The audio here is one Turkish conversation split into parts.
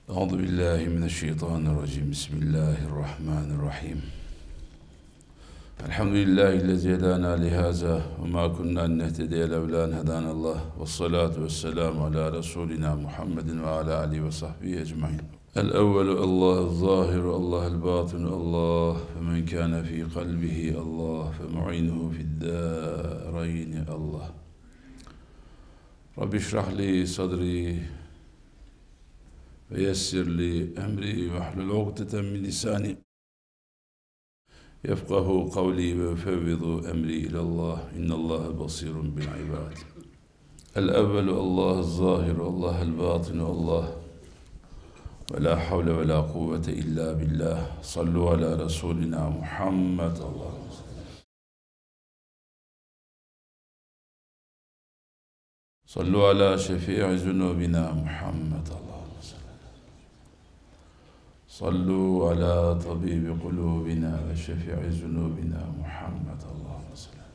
Euzu billahi mineşşeytanirracim. Bismillahirrahmanirrahim. Elhamdülillahi'llezî hedâna lihâzâ ve mâ kunnâ nehtediye levlâ en hedânallah. Vessalâtu vesselamu alâ Resûlinâ Muhammedin ve alâ âlihi ve sahbihi ecmaîn. El-evvelu Allah'ı zâhiru, Allah'el bâtinu Allah, ve men kâne fî kalbihi Allah, ve mu'inuhu fi'd-dârayni Allah. Rabbi şrahli sadri ve yessirli emri ve hlul ugdeten min lisani yefkahu kavli ve fevvidu emri ilallah. İnnallâhe basirun bil ibad. El-evvelu Allah'ı zâhiru, Allah'el bâtinu Allah, ve la havle ve la kuvvete illa billah. Sallu ala Resulina Muhammed. Allah'ım. Sallu ala şefii zunubina Muhammed. Allah'ım. Sallu ala tabibi kulubina ve şefii zunubina Muhammed. Allah'ım.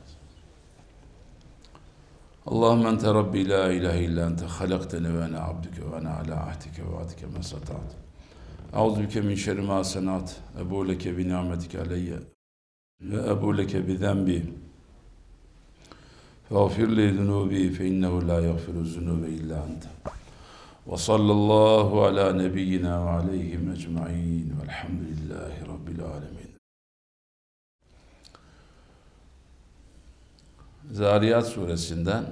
Allahümme ente Rabbi la ilahe illa ente halakteni ve ene abdüke ve ene ala ahdike ve vaadike mesata'at. Euzu bike min şerri ma senat. Ebu leke bi ni'metike aleyye ve ebu leke bi zenbi. Feğfir li zunubi fe innehu la yaghfiru zunube illa ente. Ve sallallahu ala nebiyyina ve aleyhim ecmaîn. Velhamdülillahi rabbil âlemin. Zariyat suresinden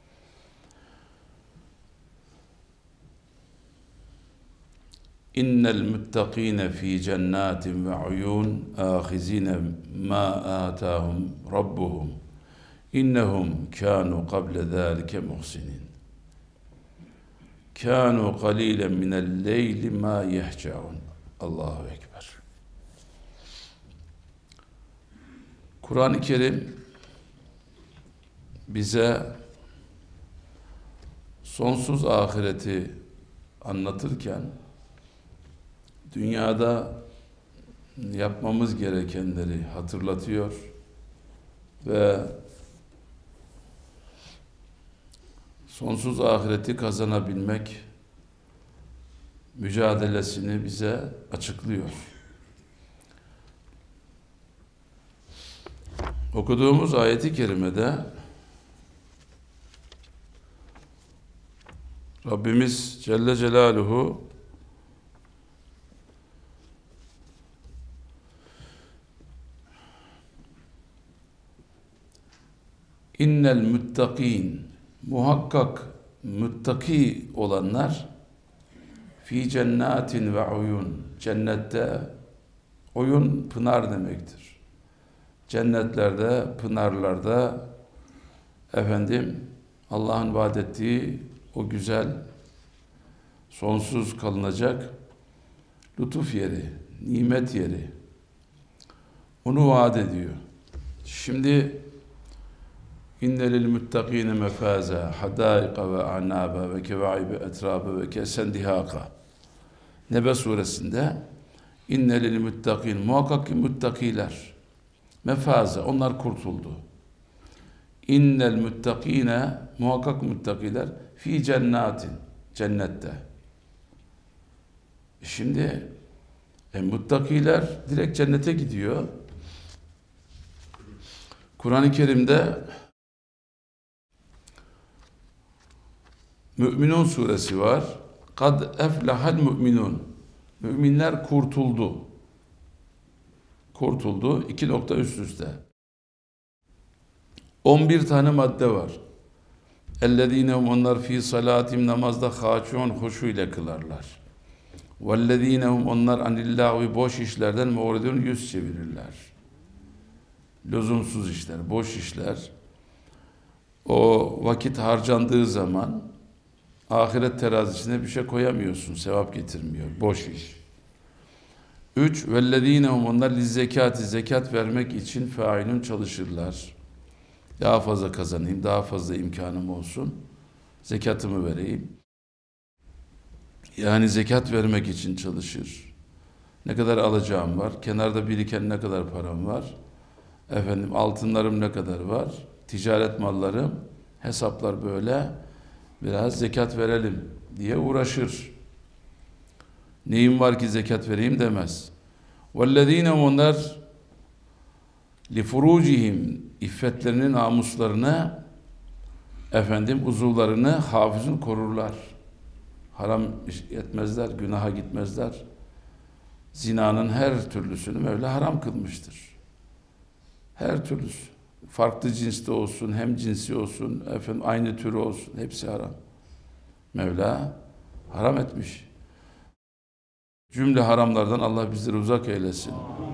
İnnel muttakine fi cennatin ve uyun ahizine ma atahum rabbuhum innehum kanu qabla zalike muhsinin kanu qalilan minel leyli ma yehcaun. Allahu ekber. Kur'an-ı Kerim bize sonsuz ahireti anlatırken dünyada yapmamız gerekenleri hatırlatıyor ve sonsuz ahireti kazanabilmek mücadelesini bize açıklıyor. Okuduğumuz ayeti kerimede Rabbimiz Celle Celaluhu İnnel muttakîn, muhakkak muttaki olanlar fi cennatin ve uyun, cennette, uyun pınar demektir. Cennetlerde, pınarlarda Allah'ın vaat ettiği o güzel, sonsuz kalınacak lütuf yeri, nimet yeri. Onu vaat ediyor. Şimdi İnne lil muttakine mefaza hadaika ve anaba ve kevaibe etraba ve kesen dihaka. Nebe suresinde İnne lil muttakin, muhakkak ki muttakiler mefaza, onlar kurtuldu. İnnel muttakine, muhakkak muttakiler fi cennatin, cennette. Şimdi muttakiler direkt cennete gidiyor. Kur'an-ı Kerim'de Mü'minun suresi var. Kad eflahal mü'minun. Müminler kurtuldu. Kurtuldu. 2 nokta üst üste. 11 tane madde var. Ellezînehum, onlar fi salatim, namazda hâşûn, huşu ile kılarlar. Vellezînehum, onlar anillâhi, boş işlerden mu'ridûn, yüz çevirirler. Lüzumsuz işler, boş işler. O vakit harcandığı zaman ahiret terazisine bir şey koyamıyorsun, sevap getirmiyor, boş iş. 3. Vellezînehum, onlar lizzekâti, zekat vermek için failun, çalışırlar. Daha fazla kazanayım, daha fazla imkanım olsun, zekatımı vereyim. Yani zekat vermek için çalışır. Ne kadar alacağım var, kenarda biriken ne kadar param var, altınlarım ne kadar var, ticaret mallarım, hesaplar böyle, biraz zekat verelim diye uğraşır. Neyim var ki zekat vereyim demez. وَالَّذ۪ينَ onlar لِفُرُوجِهِمْ iffetlerini, namuslarını, uzuvlarını hafızın korurlar. Haram etmezler, günaha gitmezler. Zinanın her türlüsünü Mevla haram kılmıştır. Her türlüsü. Farklı cinste olsun, hem cinsi olsun, aynı türü olsun. Hepsi haram. Mevla haram etmiş. Cümle haramlardan Allah bizleri uzak eylesin.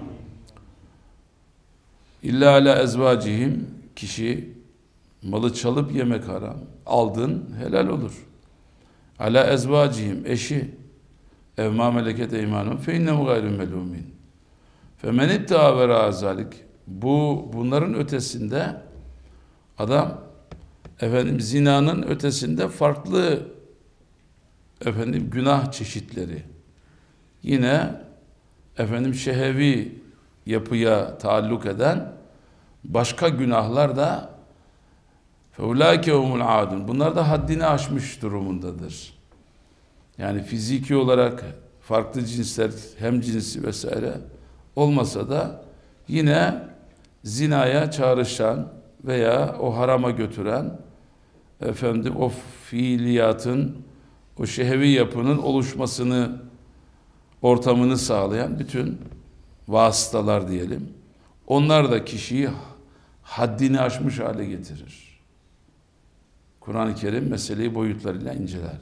İlla ala ezvacihim, kişi malı çalıp yemek haram. Aldın helal olur. Ala ezvacihim, eşi, ev ma meleket eymanum fe innehu gayrü melumin. Femen itta'a vera zalik. Bunların ötesinde adam zinanın ötesinde farklı günah çeşitleri. Yine şehevi yapıya taalluk eden başka günahlar da feulaike humul adun. Bunlar da haddini aşmış durumundadır. Yani fiziki olarak farklı cinsler, hem cinsi vesaire olmasa da yine zinaya çağrışan veya o harama götüren o fiiliyatın, o şehevi yapının oluşmasını, ortamını sağlayan bütün vasıtalar diyelim. Onlar da kişiyi haddini aşmış hale getirir. Kur'an-ı Kerim meseleyi boyutlarıyla inceler.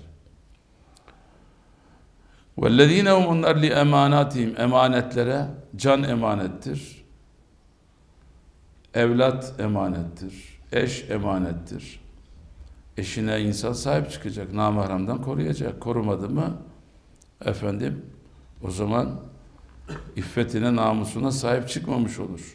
وَالَّذ۪ينَ هُمْ onlar لِاَمَانَاتِهِمْ emanetlere, can emanettir. Evlat emanettir. Eş emanettir. Eşine insan sahip çıkacak. Namahramdan koruyacak. Korumadı mı o zaman iffetine, namusuna sahip çıkmamış olur.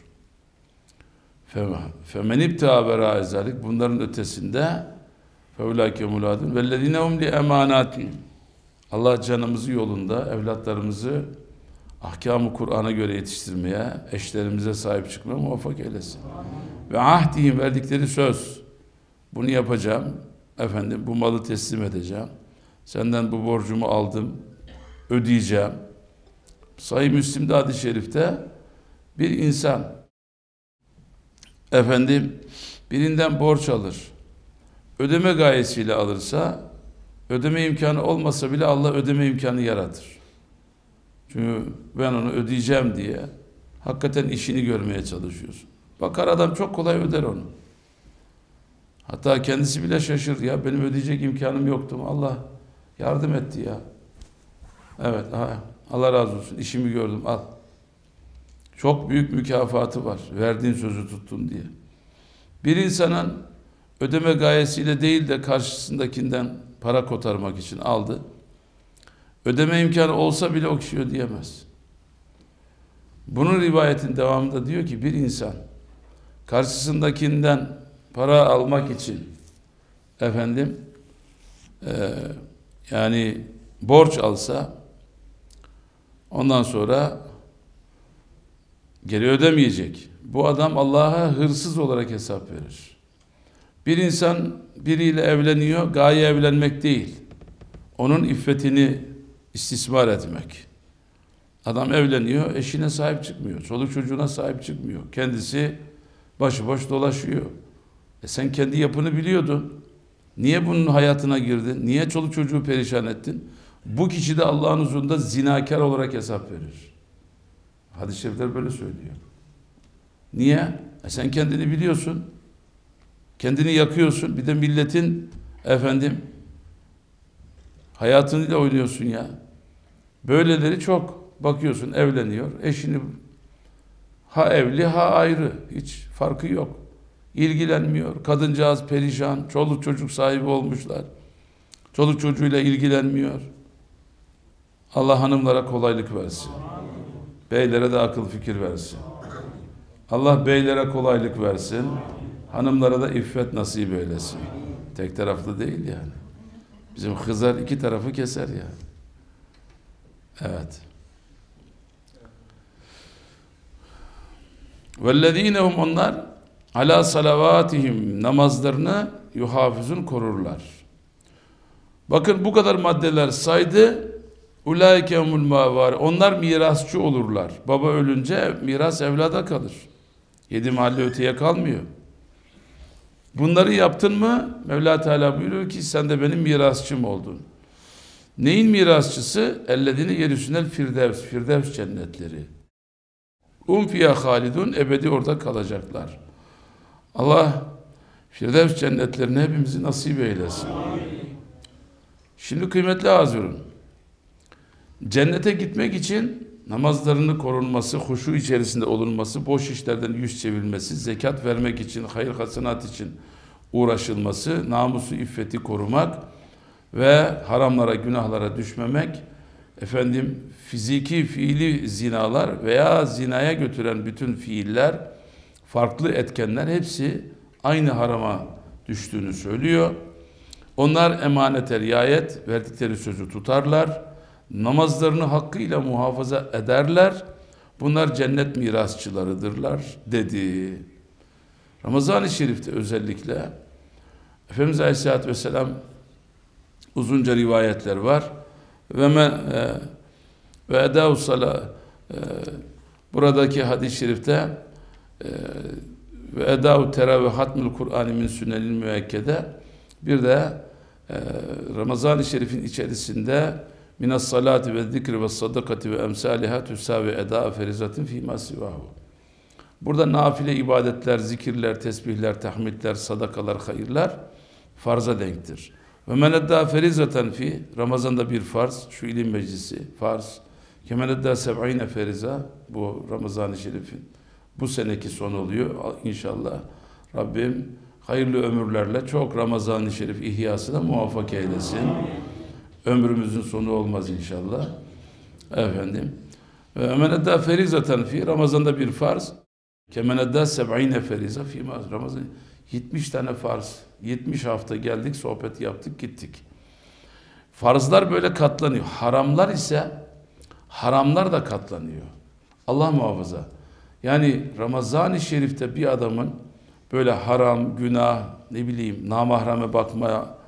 فَمَنْ اِبْتَعَ وَرَا اَزَّلِكَ bunların ötesinde فَاُولَٰئِكَ مُلَادُونَ وَالَّذ۪ينَ هُمْ لِاَمَانَاتِهِمْ Allah canımızı yolunda, evlatlarımızı ahkam-ı Kur'an'a göre yetiştirmeye, eşlerimize sahip çıkmaya muvaffak eylesin. Ve ahdihim verdikleri söz. Bunu yapacağım. Bu malı teslim edeceğim. Senden bu borcumu aldım. Ödeyeceğim. Sahih Müslim'de hadis-i şerifte bir insan birinden borç alır. Ödeme gayesiyle alırsa, ödeme imkanı olmasa bile Allah ödeme imkanı yaratır. Çünkü ben onu ödeyeceğim diye hakikaten işini görmeye çalışıyorsun. Bakar adam çok kolay öder onu. Hatta kendisi bile şaşırır, ya benim ödeyecek imkanım yoktu mu? Allah yardım etti ya. Evet, Allah razı olsun, işimi gördüm, al. Çok büyük mükafatı var, verdiğin sözü tuttun diye. Bir insanın ödeme gayesiyle değil de karşısındakinden para kotarmak için aldı. Ödeme imkanı olsa bile o kişi ödeyemez. Bunun rivayetin devamında diyor ki bir insan karşısındakinden para almak için yani borç alsa ondan sonra geri ödemeyecek. Bu adam Allah'a hırsız olarak hesap verir. Bir insan biriyle evleniyor, gaye evlenmek değil. Onun iffetini istismar etmek. Adam evleniyor, eşine sahip çıkmıyor. Çoluk çocuğuna sahip çıkmıyor. Kendisi başıboş dolaşıyor. Sen kendi yapını biliyordun. Niye bunun hayatına girdin? Niye çoluk çocuğu perişan ettin? Bu kişi de Allah'ın huzurunda zinakar olarak hesap verir. Hadis-i şerifler böyle söylüyor. Niye? Sen kendini biliyorsun. Kendini yakıyorsun. Bir de milletin hayatıyla oynuyorsun ya. Böyleleri çok. Bakıyorsun evleniyor. Eşini ha evli ha ayrı. Hiç farkı yok. İlgilenmiyor. Kadıncağız perişan. Çoluk çocuk sahibi olmuşlar. Çoluk çocuğuyla ilgilenmiyor. Allah hanımlara kolaylık versin. Beylere de akıl fikir versin. Allah beylere kolaylık versin. Hanımlara da iffet nasip eylesin. Tek taraflı değil yani. Bizim Hızar iki tarafı keser yani. Evet. وَالَّذ۪ينَهُمْ onlar ala salavatihim namazlarını yuhafizun korurlar. Bakın bu kadar maddeler saydı. Ulaike humul mâvâr. Onlar mirasçı olurlar. Baba ölünce miras evlada kalır. 7 mahalle öteye kalmıyor. Bunları yaptın mı Mevla Teala buyuruyor ki sen de benim mirasçım oldun. Neyin mirasçısı? Ellezine yerisünel firdevs. Firdevs cennetleri. Fiyâ halidun. Ebedi orada kalacaklar. Allah Firdevs cennetlerini hepimizi nasip eylesin. Şimdi kıymetli hazırın. Cennete gitmek için namazlarının korunması, huşu içerisinde olunması, boş işlerden yüz çevirmesi, zekat vermek için, hayır hasenat için uğraşılması, namusu, iffeti korumak ve haramlara, günahlara düşmemek, fiziki, fiili zinalar veya zinaya götüren bütün fiiller, farklı etkenler hepsi aynı harama düştüğünü söylüyor. Onlar emanete riayet, verdikleri sözü tutarlar, namazlarını hakkıyla muhafaza ederler, bunlar cennet mirasçılarıdırlar dedi. Ramazan-ı Şerif'te özellikle Efendimiz Aleyhisselatü Vesselam uzunca rivayetler var. Ve edâ-u salâ buradaki hadis-i şerifte ve edâ-u teravih hatmül Kur'an min sünnenil müekkede bir de Ramazan-ı Şerif'in içerisinde minas salati ve zikri ve sadakati ve emsaliha tüsavi eda ferizatin fîmâ sivâhu. Burada nafile ibadetler, zikirler, tesbihler, tahmidler, sadakalar, hayırlar farza denktir. Ve men edda ferizaten fi Ramazan'da bir farz, şu ilim meclisi farz. Kemen edda seb'ine feriza bu Ramazan-ı Şerif'in bu seneki son oluyor inşallah. Rabbim hayırlı ömürlerle çok Ramazan-ı Şerif ihyasına muvaffak eylesin. Ömrümüzün sonu olmaz inşallah. Men edda ferizaten fi Ramazan'da bir farz. Kemen edda seb'ine feriza fi Ramazan 70 tane farz. 70 hafta geldik, sohbet yaptık, gittik. Farzlar böyle katlanıyor. Haramlar da katlanıyor. Allah muhafaza. Yani Ramazan-ı Şerif'te bir adamın böyle haram, günah, namahreme bakma,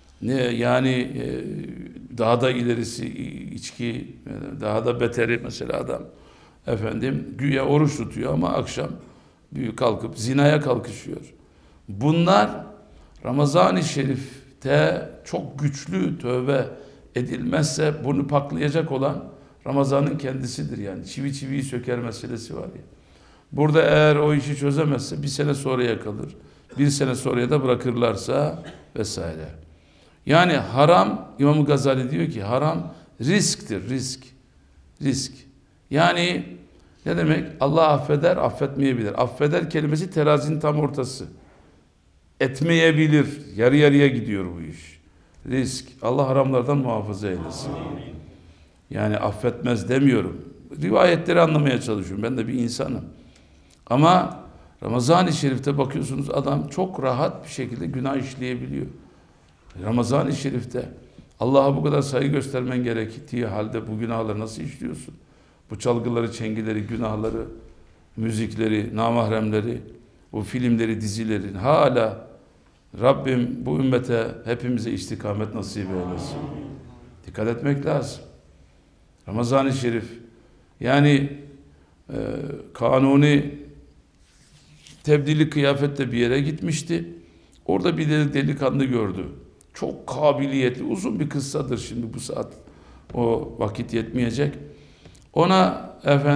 daha da ilerisi içki, daha da beteri mesela adam güya oruç tutuyor ama akşam kalkıp zinaya kalkışıyor. Bunlar Ramazan-ı Şerif'te çok güçlü tövbe edilmezse bunu paklayacak olan Ramazan'ın kendisidir yani. Çivi çiviyi söker meselesi var ya. Burada eğer o işi çözemezse bir sene sonraya kalır. Bir sene sonraya da bırakırlarsa vesaire. Yani haram, İmam Gazali diyor ki haram risktir, risk. Yani ne demek? Allah affeder, affetmeyebilir. Affeder kelimesi terazinin tam ortası. Etmeyebilir. Yarı yarıya gidiyor bu iş. Risk. Allah haramlardan muhafaza eylesin. Yani affetmez demiyorum. Rivayetleri anlamaya çalışıyorum. Ben de bir insanım. Ama Ramazan-ı Şerif'te bakıyorsunuz adam çok rahat bir şekilde günah işleyebiliyor. Ramazan-ı Şerif'te Allah'a bu kadar saygı göstermen gerektiği halde bu günahları nasıl işliyorsun? Bu çalgıları, çengileri, günahları, müzikleri, namahremleri, bu filmleri, dizileri hala Rabbim bu ümmete hepimize istikamet nasip eylesin. Dikkat etmek lazım. Ramazan-ı Şerif yani Kanuni tebdili kıyafetle bir yere gitmişti. Orada bir delikanlı gördü. Çok kabiliyetli, uzun bir kıssadır şimdi bu saat. O vakit yetmeyecek. Ona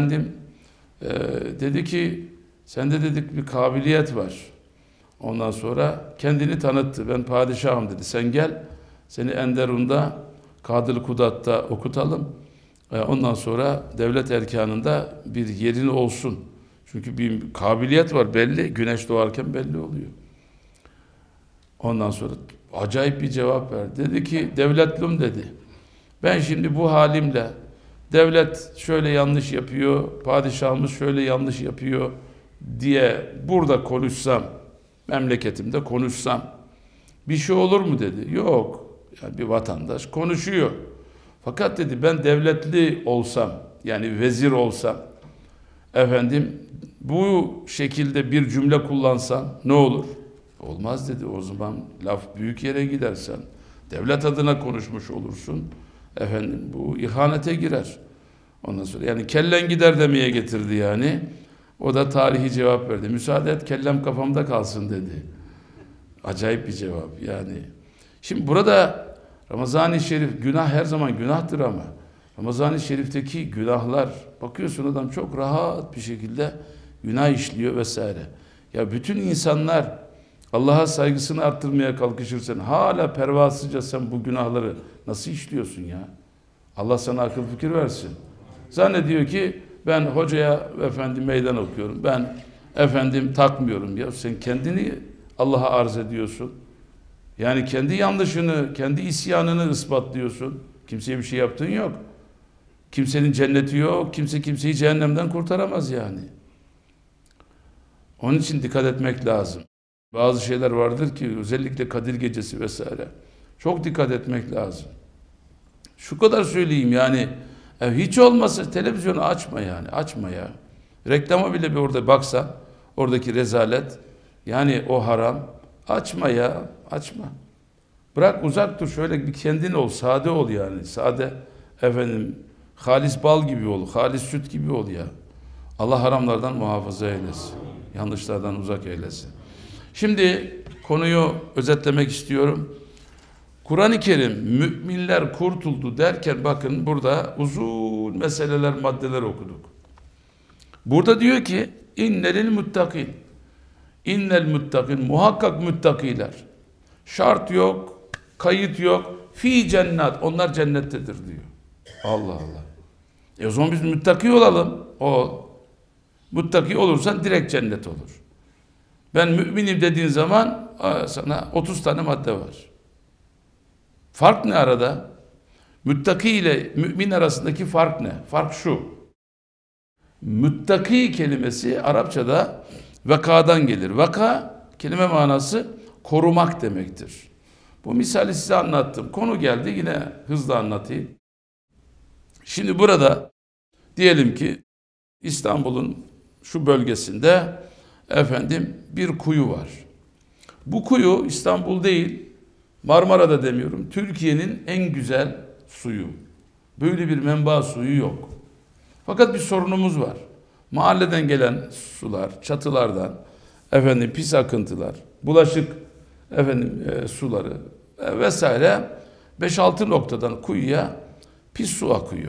dedi ki sende dedik bir kabiliyet var. Ondan sonra kendini tanıttı. Ben padişahım dedi. Sen gel. Seni Enderun'da Kadıl Kudat'ta okutalım. Ondan sonra devlet erkanında bir yerin olsun. Çünkü bir kabiliyet var belli. Güneş doğarken belli oluyor. Ondan sonra acayip bir cevap verdi. Dedi ki devletlum dedi. Ben şimdi bu halimle devlet şöyle yanlış yapıyor, padişahımız şöyle yanlış yapıyor diye burada konuşsam, memleketimde konuşsam bir şey olur mu dedi. Yok. Yani bir vatandaş konuşuyor. Fakat dedi ben devletli olsam, yani vezir olsam, bu şekilde bir cümle kullansam ne olur? Olmaz dedi. O zaman laf büyük yere gidersen, devlet adına konuşmuş olursun. Efendim bu ihanete girer. Ondan sonra yani kellen gider demeye getirdi yani. O da tarihi cevap verdi. Müsaade et kellem kafamda kalsın dedi. Acayip bir cevap yani. Şimdi burada Ramazan-ı Şerif, günah her zaman günahtır ama Ramazan-ı Şerif'teki günahlar, bakıyorsun adam çok rahat bir şekilde günah işliyor vesaire. Ya bütün insanlar Allah'a saygısını arttırmaya kalkışırsan hala pervasızca sen bu günahları nasıl işliyorsun ya? Allah sana akıl fikir versin. Zannediyor ki ben hocaya efendim meydan okuyorum. Ben efendim takmıyorum. Ya sen kendini Allah'a arz ediyorsun. Yani kendi yanlışını, kendi isyanını ispatlıyorsun. Kimseye bir şey yaptığın yok. Kimsenin cenneti yok. Kimse kimseyi cehennemden kurtaramaz yani. Onun için dikkat etmek lazım. Bazı şeyler vardır ki özellikle Kadir Gecesi vesaire. Çok dikkat etmek lazım. Şu kadar söyleyeyim yani hiç olmazsa televizyonu açma yani. Açma ya. Reklama bile bir orada baksan oradaki rezalet yani o haram. Açma ya. Açma. Bırak uzak dur. Şöyle bir kendin ol. Sade ol yani. Sade efendim halis bal gibi ol. Halis süt gibi ol ya. Allah haramlardan muhafaza eylesin. Yanlışlardan uzak eylesin. Şimdi konuyu özetlemek istiyorum. Kur'an-ı Kerim müminler kurtuldu derken bakın burada uzun meseleler, maddeler okuduk. Burada diyor ki innelil muttakin. İnnel muttakin, muhakkak muttakiler. Şart yok, kayıt yok. Fi cennet, onlar cennettedir diyor. Allah Allah. O zaman biz muttaki olalım. Muttaki olursan direkt cennet olur. Ben müminim dediğin zaman sana 30 tane madde var. Fark ne arada? Muttaki ile mümin arasındaki fark ne? Fark şu. Muttaki kelimesi Arapçada vakadan gelir. Vaka kelime manası korumak demektir. Bu misali size anlattım. Konu geldi yine hızla anlatayım. Şimdi burada diyelim ki İstanbul'un şu bölgesinde efendim bir kuyu var. Bu kuyu İstanbul değil, Marmara'da demiyorum. Türkiye'nin en güzel suyu. Böyle bir menba suyu yok. Fakat bir sorunumuz var. Mahalleden gelen sular, çatılardan efendim pis akıntılar, bulaşık efendim suları vesaire 5-6 noktadan kuyuya pis su akıyor.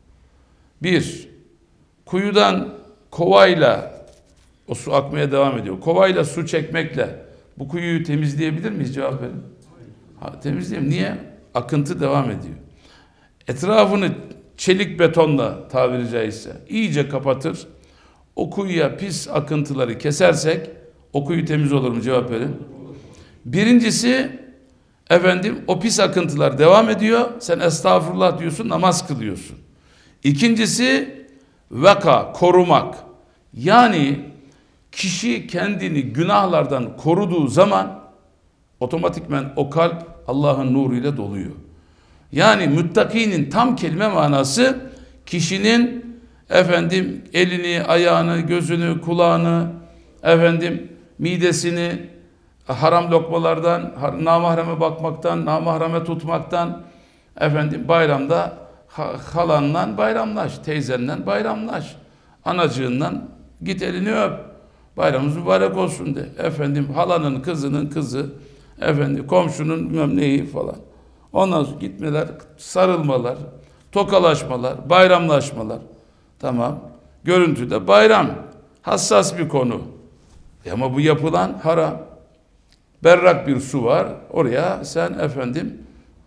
Bir, kuyudan kovayla o su akmaya devam ediyor. Kovayla su çekmekle bu kuyuyu temizleyebilir miyiz? Cevap verin. Temizleyeyim. Niye? Akıntı devam ediyor. Etrafını çelik betonla tabiri caizse iyice kapatır. O kuyuya pis akıntıları kesersek o kuyu temiz olur mu? Cevap verin. Birincisi efendim o pis akıntılar devam ediyor. Sen estağfurullah diyorsun, namaz kılıyorsun. İkincisi vaka, korumak. Yani kişi kendini günahlardan koruduğu zaman otomatikman o kalp Allah'ın nuruyla doluyor. Yani müttakinin tam kelime manası kişinin efendim elini, ayağını, gözünü, kulağını, efendim midesini haram lokmalardan, namahreme bakmaktan, namahreme tutmaktan, efendim bayramda halanla bayramlaş, teyzenle bayramlaş, anacığından git elini öp, bayramımız mübarek olsun de. Efendim halanın kızının kızı, efendim komşunun bilmem neyi falan. Ondan sonra gitmeler, sarılmalar, tokalaşmalar, bayramlaşmalar. Tamam. Görüntüde bayram. Hassas bir konu. Ama bu yapılan haram. Berrak bir su var. Oraya sen efendim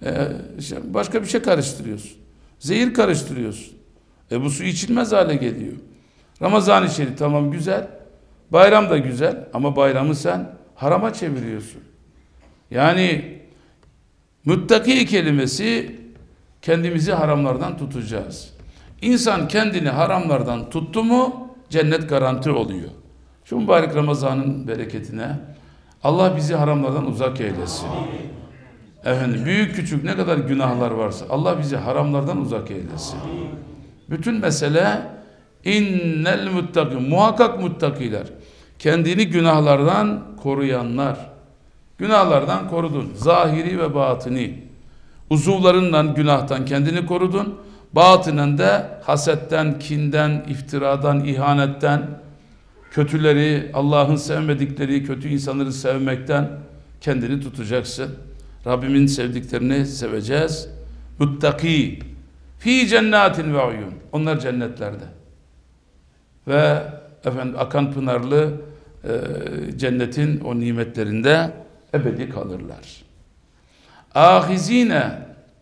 başka bir şey karıştırıyorsun. Zehir karıştırıyorsun. Bu su içilmez hale geliyor. Ramazan-ı Şerif tamam güzel. Bayram da güzel. Ama bayramı sen harama çeviriyorsun. Yani muttaki kelimesi kendimizi haramlardan tutacağız. İnsan kendini haramlardan tuttu mu cennet garanti oluyor. Şu mübarek Ramazan'ın bereketine Allah bizi haramlardan uzak eylesin. Efendim büyük küçük ne kadar günahlar varsa Allah bizi haramlardan uzak eylesin. Bütün mesele innel muttakin, muhakkak muttakiler. Kendini günahlardan koruyanlar. Günahlardan korudun. Zahiri ve batini. Uzuvlarından günahtan kendini korudun. Batınen de hasetten, kinden, iftiradan, ihanetten, kötüleri, Allah'ın sevmedikleri kötü insanları sevmekten kendini tutacaksın. Rabbimin sevdiklerini seveceğiz. Muttaki fi cennetin ve uyun. Onlar cennetlerde. Ve efendim akan pınarlı cennetin o nimetlerinde ebedi kalırlar. Ahizine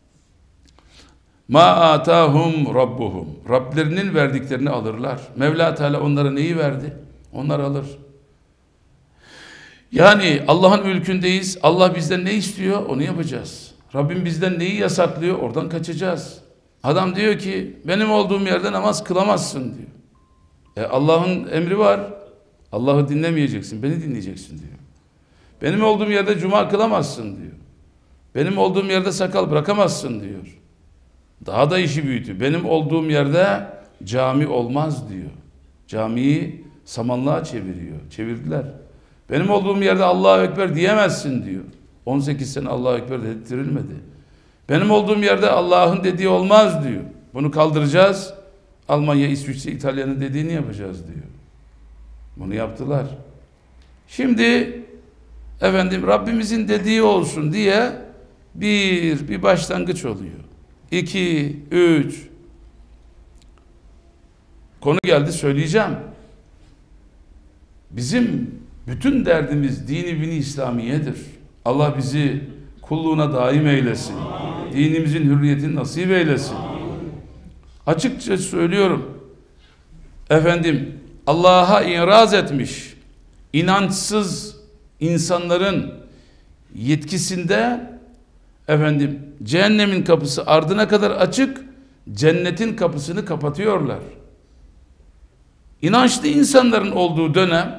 ma atahum rabbuhum. Rablerinin verdiklerini alırlar. Mevla Teala onlara neyi verdi? Onlar alır. Yani Allah'ın mülkündeyiz. Allah bizden ne istiyor? Onu yapacağız. Rabbim bizden neyi yasaklıyor? Oradan kaçacağız. Adam diyor ki benim olduğum yerde namaz kılamazsın diyor. Allah'ın emri var. Allah'ı dinlemeyeceksin. Beni dinleyeceksin diyor. Benim olduğum yerde cuma kılamazsın diyor. Benim olduğum yerde sakal bırakamazsın diyor. Daha da işi büyütüyor. Benim olduğum yerde cami olmaz diyor. Camiyi samanlığa çeviriyor. Çevirdiler. Benim olduğum yerde Allahu Ekber diyemezsin diyor. 18 sene Allahu Ekber dedirtilmedi. Benim olduğum yerde Allah'ın dediği olmaz diyor. Bunu kaldıracağız. Almanya, İsviçre, İtalya'nın dediğini yapacağız diyor. Bunu yaptılar. Şimdi efendim Rabbimizin dediği olsun diye bir başlangıç oluyor. 2, 3. Konu geldi söyleyeceğim. Bizim bütün derdimiz dini bini İslamiyedir. Allah bizi kulluğuna daim eylesin. Dinimizin hürriyetini nasip eylesin. Açıkça söylüyorum. Efendim Allah'a iraz etmiş inançsız insanların yetkisinde efendim cehennemin kapısı ardına kadar açık, cennetin kapısını kapatıyorlar. İnançlı insanların olduğu dönem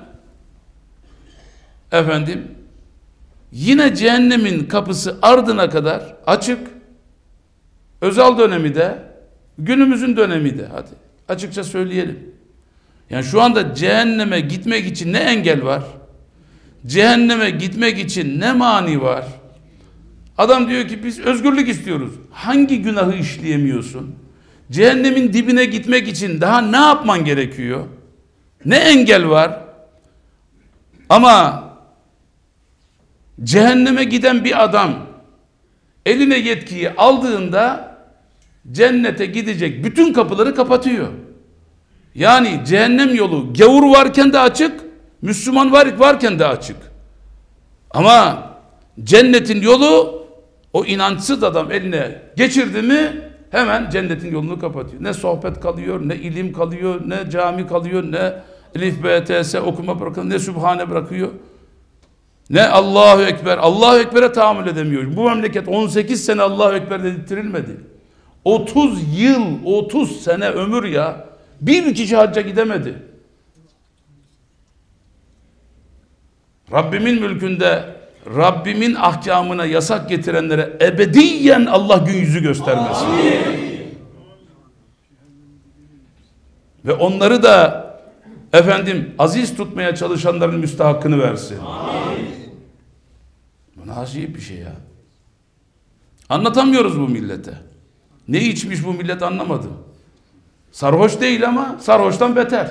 efendim yine cehennemin kapısı ardına kadar açık. Özal dönemi de günümüzün dönemi de hadi açıkça söyleyelim. Yani şu anda cehenneme gitmek için ne engel var? Cehenneme gitmek için ne mani var? Adam diyor ki biz özgürlük istiyoruz. Hangi günahı işleyemiyorsun? Cehennemin dibine gitmek için daha ne yapman gerekiyor? Ne engel var? Ama cehenneme giden bir adam eline yetkiyi aldığında cennete gidecek bütün kapıları kapatıyor. Yani cehennem yolu gavur varken de açık, Müslüman varken de açık. Ama cennetin yolu o inançsız adam eline geçirdi mi hemen cennetin yolunu kapatıyor. Ne sohbet kalıyor, ne ilim kalıyor, ne cami kalıyor, ne elif, b, t, s okuma bırakıyor, ne Sübhane bırakıyor. Ne Allahu Ekber. Allahu Ekber'e tahammül edemiyor. Bu memleket 18 sene Allahu Ekber dedirtilmedi. 30 yıl, 30 sene ömür ya. Bir kişi hacca gidemedi. Rabbimin mülkünde, Rabbimin ahkamına yasak getirenlere ebediyen Allah gün yüzü göstermesin. Ve onları da efendim aziz tutmaya çalışanların müstahakkını versin. Bu nasıl bir şey ya? Anlatamıyoruz bu millete. Ne içmiş bu millet anlamadım. Sarhoş değil ama sarhoştan beter.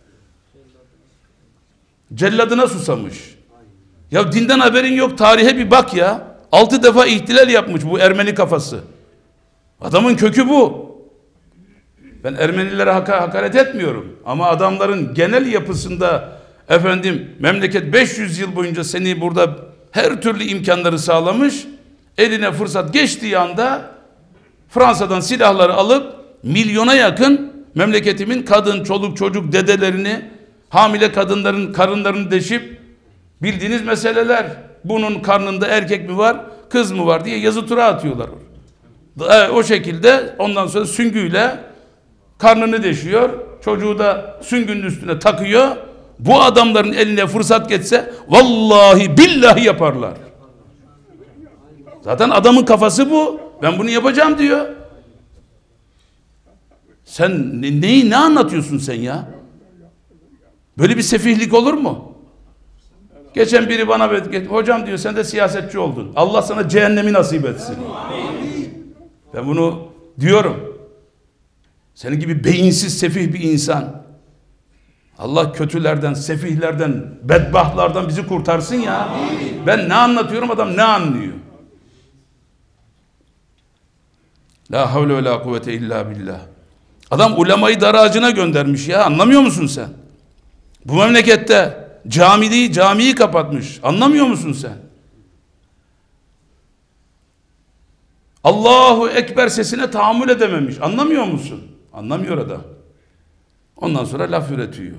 Celladına susamış. Ya dinden haberin yok, tarihe bir bak ya. 6 defa ihtilal yapmış bu Ermeni kafası. Adamın kökü bu. Ben Ermenilere hakaret etmiyorum. Ama adamların genel yapısında efendim memleket 500 yıl boyunca seni burada her türlü imkanları sağlamış. Eline fırsat geçtiği anda Fransa'dan silahları alıp milyona yakın memleketimin kadın, çoluk, çocuk, dedelerini, hamile kadınların karınlarını deşip bildiğiniz meseleler. Bunun karnında erkek mi var, kız mı var diye yazı tura atıyorlar. O şekilde ondan sonra süngüyle karnını deşiyor. Çocuğu da süngünün üstüne takıyor. Bu adamların eline fırsat geçse vallahi billahi yaparlar. Zaten adamın kafası bu. Ben bunu yapacağım diyor. Sen ne anlatıyorsun sen ya? Böyle bir sefihlik olur mu? Geçen biri bana hocam diyor sen de siyasetçi oldun. Allah sana cehennemi nasip etsin. Ben bunu diyorum. Senin gibi beyinsiz, sefih bir insan. Allah kötülerden, sefihlerden, bedbahtlardan bizi kurtarsın ya. Ben ne anlatıyorum, adam ne anlıyor? La havle ve la kuvvete illa billah. Adam ulemayı dar ağacına göndermiş ya. Anlamıyor musun sen? Bu memlekette camiyi kapatmış. Anlamıyor musun sen? Allahu Ekber sesine tahammül edememiş. Anlamıyor musun? Anlamıyor adam. Ondan sonra laf üretiyor.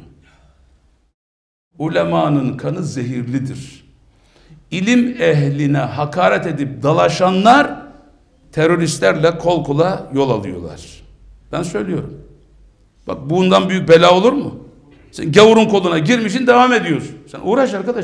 Ulemanın kanı zehirlidir. İlim ehline hakaret edip dalaşanlar teröristlerle kol kola yol alıyorlar. Ben söylüyorum. Bak bundan büyük bela olur mu? Sen gavurun koluna girmişsin, devam ediyorsun. Sen uğraş arkadaş.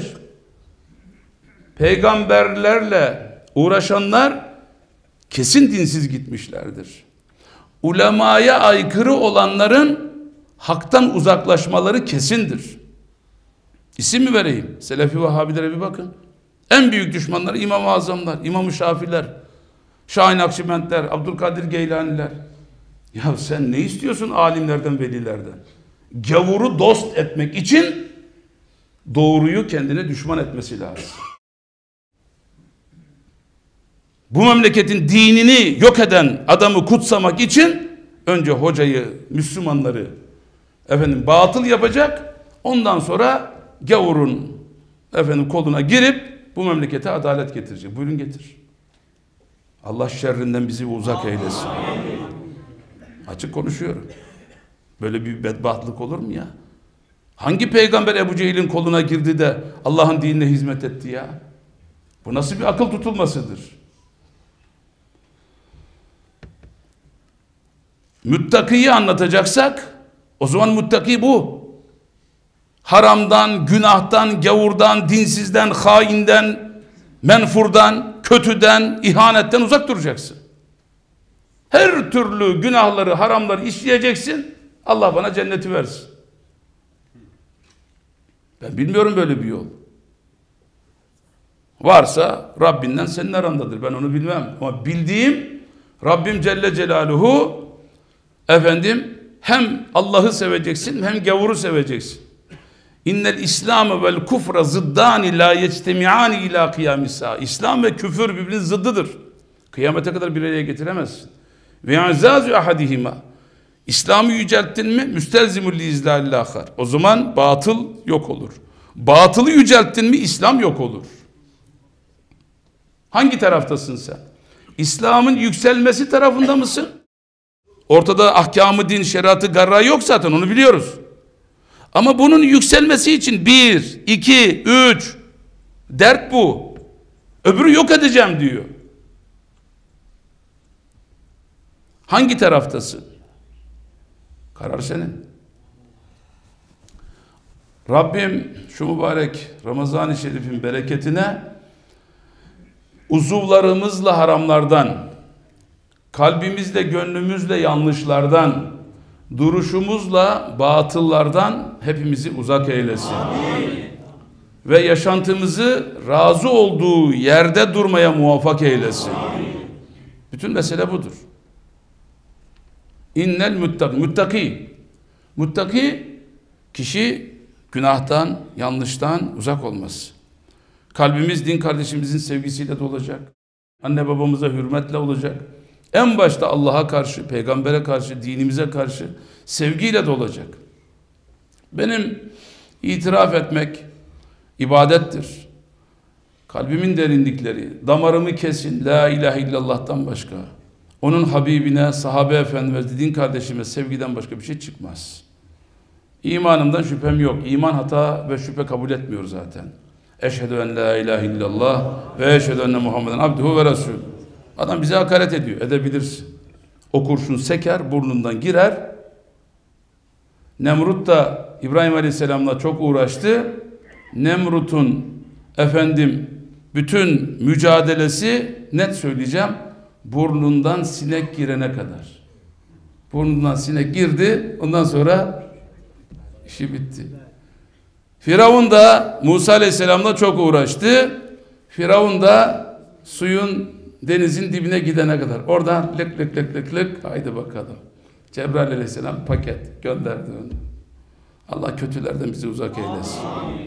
Peygamberlerle uğraşanlar kesin dinsiz gitmişlerdir. Ulemaya aykırı olanların haktan uzaklaşmaları kesindir. İsim mi vereyim? Selefi Vehhabilere bir bakın. En büyük düşmanları İmam-ı Azamlar, İmam-ı Şafiler, Şahin Akşibendler, Abdülkadir Geylaniler. Ya sen ne istiyorsun alimlerden, velilerden? Gavuru dost etmek için doğruyu kendine düşman etmesi lazım. Bu memleketin dinini yok eden adamı kutsamak için önce hocayı, Müslümanları batıl yapacak. Ondan sonra gavurun koluna girip bu memlekete adalet getirecek. Buyurun getir. Allah şerrinden bizi uzak eylesin. Açık konuşuyorum. Böyle bir bedbahtlık olur mu ya? Hangi peygamber Ebu Cehil'in koluna girdi de Allah'ın dinine hizmet etti ya? Bu nasıl bir akıl tutulmasıdır? Müttakiyi anlatacaksak o zaman muttaki bu. Haramdan, günahtan, gavurdan, dinsizden, hainden, menfurdan, kötüden, ihanetten uzak duracaksın. Her türlü günahları, haramları işleyeceksin. Allah bana cenneti versin. Ben bilmiyorum böyle bir yol. Varsa Rabbinden senin arandadır. Ben onu bilmem. Ama bildiğim Rabbim Celle Celaluhu hem Allah'ı seveceksin hem gavuru seveceksin. İnnel İslam vel kufra zıddani la yectemi'ani ila kıyamisa. İslam ve küfür birbirinin zıddıdır. Kıyamete kadar bir araya getiremezsin. Ve azazu ahadihima. İslam'ı yücelttin mi müstelzimul li izlalil ahar. O zaman batıl yok olur. Batılı yücelttin mi İslam yok olur. Hangi taraftasın sen? İslam'ın yükselmesi tarafında mısın? Ortada ahkamı din, şeriatı, garra yok zaten, onu biliyoruz. Ama bunun yükselmesi için 1, 2, 3 dert bu. Öbürü yok edeceğim diyor. Hangi taraftasın? Karar senin. Rabbim şu mübarek Ramazan-ı Şerif'in bereketine uzuvlarımızla haramlardan, kalbimizle, gönlümüzle yanlışlardan, duruşumuzla batıllardan hepimizi uzak eylesin. Amin. Ve yaşantımızı razı olduğu yerde durmaya muvaffak eylesin. Amin. Bütün mesele budur. İnnel muttaki. Muttaki kişi günahtan, yanlıştan uzak olması. Kalbimiz din kardeşimizin sevgisiyle dolacak. Anne babamıza hürmetle olacak. En başta Allah'a karşı, peygambere karşı, dinimize karşı sevgiyle dolacak. Benim itiraf etmek ibadettir. Kalbimin derinlikleri, damarımı kesin, la ilahe illallah'tan başka, onun Habibine, sahabe efendimize, din kardeşime sevgiden başka bir şey çıkmaz. İmanımdan şüphem yok. İman hata ve şüphe kabul etmiyor zaten. Eşhedü en la ilahe illallah ve eşhedü enne Muhammeden abduhu ve resul. Adam bize hakaret ediyor. Edebilirsin. O kurşun seker, burnundan girer. Nemrut da İbrahim Aleyhisselam'la çok uğraştı. Nemrut'un bütün mücadelesi, net söyleyeceğim, burnundan sinek girene kadar. Burnundan sinek girdi. Ondan sonra işi bitti. Firavun da Musa Aleyhisselam'la çok uğraştı. Firavun da suyun Denizin dibine gidene kadar. Oradan lık lık lık lık lık. Haydi bakalım. Cebrail aleyhisselam paket gönderdi onu. Allah kötülerden bizi uzak eylesin.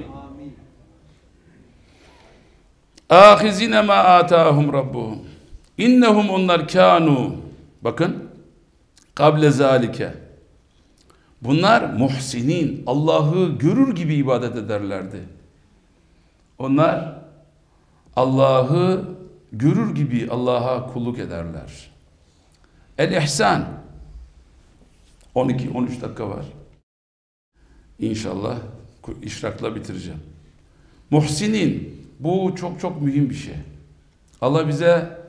Ahizine ma atahum rabbuhum. İnnehum onlar kanu. Bakın. Kable zalike. Bunlar muhsinin. Allah'ı görür gibi ibadet ederlerdi. Onlar Allah'ı görür gibi Allah'a kulluk ederler. El-ihsan. 12-13 dakika var. İnşallah işrakla bitireceğim. Muhsinin. Bu çok çok mühim bir şey. Allah bize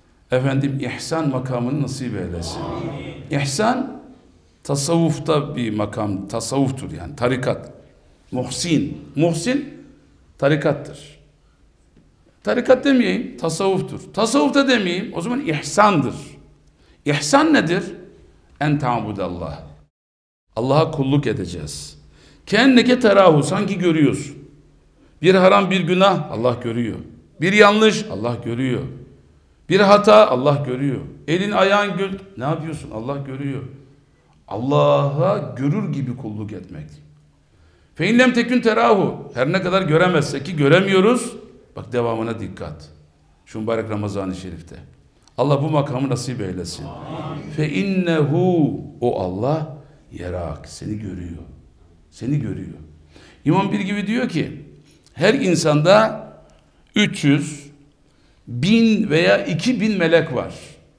ihsan makamını nasip eylesin. İhsan tasavvufta bir makam, tasavvuftur yani, tarikat. Muhsin. Muhsin tarikattır. Tarikat demeyeyim, tasavvuftur. Tasavvufta demeyeyim, o zaman ihsandır. İhsan nedir? En ta'budallah. Allah'a kulluk edeceğiz. Kenneke terahu, sanki görüyorsun. Bir haram, bir günah, Allah görüyor. Bir yanlış, Allah görüyor. Bir hata, Allah görüyor. Elin ayağın ne yapıyorsun? Allah görüyor. Allah'a görür gibi kulluk etmek. Fe inlem tekün terahu. Her ne kadar göremezsek ki göremiyoruz. Bak devamına dikkat. Şu mübarek Ramazan-ı Şerif'te. Allah bu makamı nasip eylesin. Fe innehu, o Allah yerak, seni görüyor. Seni görüyor. İmam bir gibi diyor ki her insanda 300, 1000 veya 2000 melek var.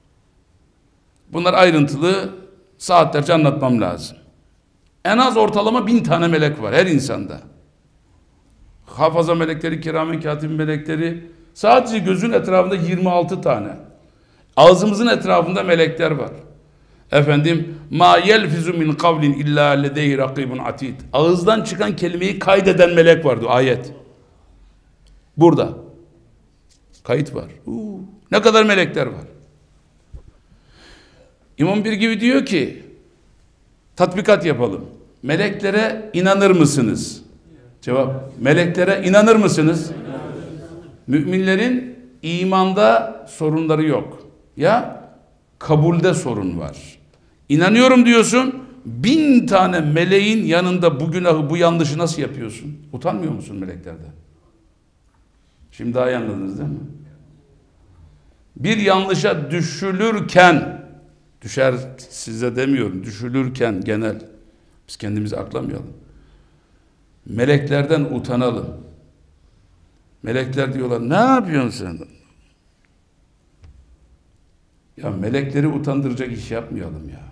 Bunlar ayrıntılı saatlerce anlatmam lazım. En az ortalama 1000 tane melek var her insanda. Hafaza melekleri, kiramen katib melekleri, sadece gözün etrafında 26 tane. Ağzımızın etrafında melekler var. Ma yelfizu min kavlin illa ledeyhi rakibun atid. Ağızdan çıkan kelimeyi kaydeden melek vardı, ayet. Burada. Kayıt var. Ne kadar melekler var. İmam bir gibi diyor ki tatbikat yapalım. Meleklere inanır mısınız? Cevap. Meleklere inanır mısınız? Müminlerin imanda sorunları yok. Ya kabulde sorun var. İnanıyorum diyorsun. 1000 tane meleğin yanında bu günahı, bu yanlışı nasıl yapıyorsun? Utanmıyor musun meleklerden? Şimdi daha iyi anladınız değil mi? Bir yanlışa düşülürken, düşer size demiyorum, düşülürken genel, biz kendimizi aklamayalım. Meleklerden utanalım. Melekler diyorlar, ne yapıyorsun sen? Ya melekleri utandıracak iş yapmayalım ya.